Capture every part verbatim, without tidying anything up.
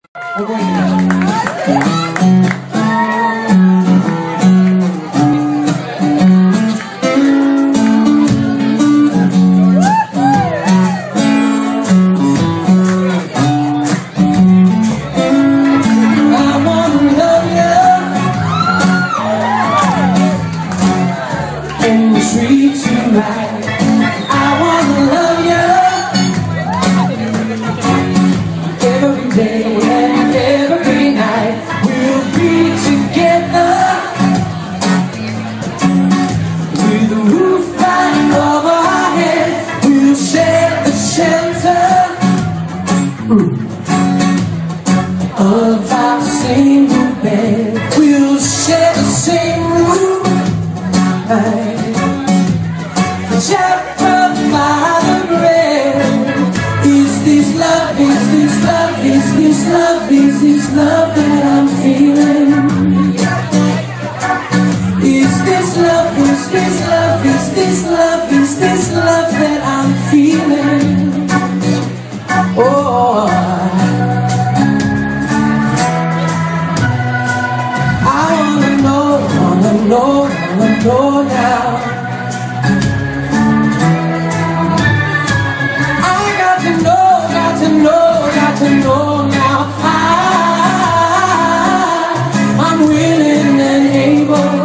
We're going to treat you right. I wanna love you every day and every night. We'll be together with the roof right over our head. We'll share the shelter of our single bed. We'll share the same room. Just provide the bread. Is this love, is this love, is this love, is this love that I'm feeling? Is this love, is this love, is this love, is this love that I'm feeling? Oh, I wanna know, wanna know, wanna know now. To know now, I, I'm willing and able,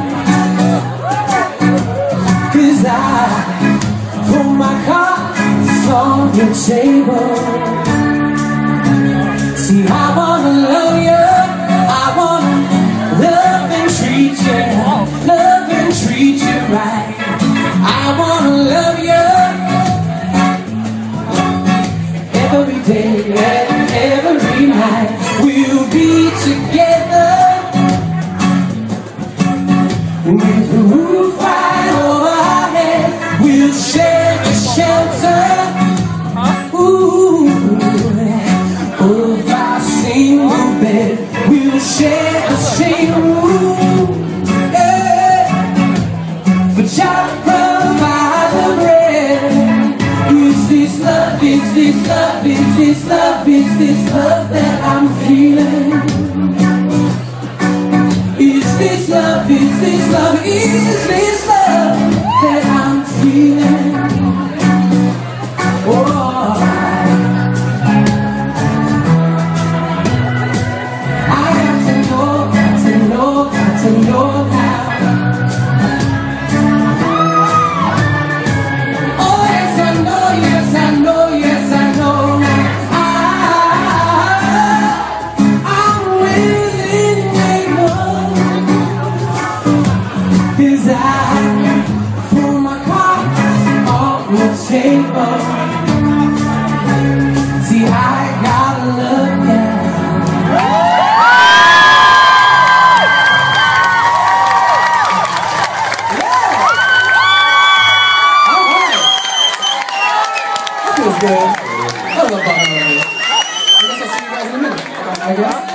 'cause I put my cards on the table. See, I wanna love you, I wanna love and treat you, love and treat you right. I wanna love you every day and every night. We'll be together with the roof right over our head. We'll share the shelter, ooh, of our single bed. We'll share the same room, yeah, for just provide the bread. Is this love, is this love, is this love, is this love that I'm feeling? Is this love, is this love, is this love that I'm feeling? Oh, I got to know, got to know, got to know now. Cause I throw my cards on the table. See, I gotta love you. Yeah! Alright! That feels good. I love Bob Marley. I guess I'll see you guys in a minute. Alright, y'all?